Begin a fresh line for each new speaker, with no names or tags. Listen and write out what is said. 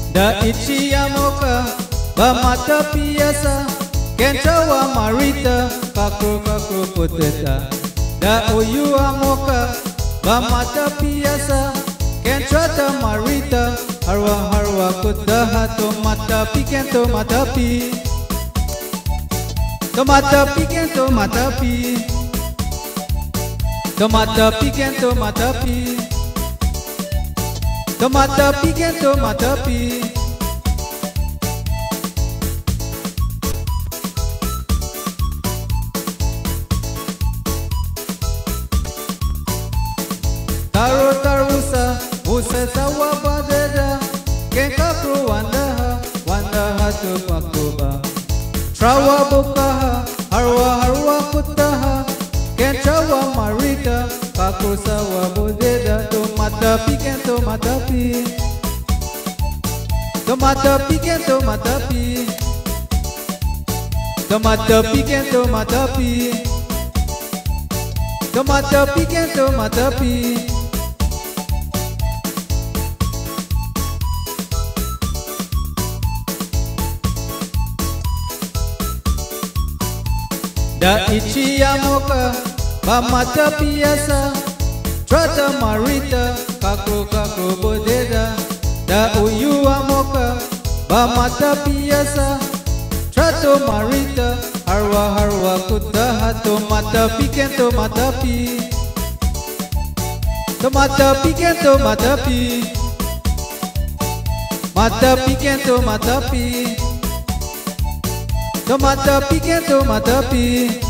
Da ichi amoka ba mata piasa kenta wa marita kakru kakru puteta. Da uyu amoka ba mata piasa kenta ta marita harwa harwa kudaha tomata pi kento mata pi. Tomata pi kento mata pi. Tomata pi kento mata pi. Tomata pi kento mata pi. Taro tarusa usa sawa badeda kenka kru wandaha wandaha tu pakuba. Trawa bukaha harwa harwa kutaha kentrawa marita kakru sawa bodeda tomata pi kento mata pi. Tomata pi kento mata pi. Tomata pi kento mata pi. Tomata pi kento mata pi. Da ichi amoka ba mata piasa trata marita kakru kakru bodeda. Da uyu amoka ba mata piasa trato marita harwa harwa kudaha tomata pi kento mata pi. Tomata pi kento mata pi. Mata pi kento mata pi. Tomata pi kento mata pi.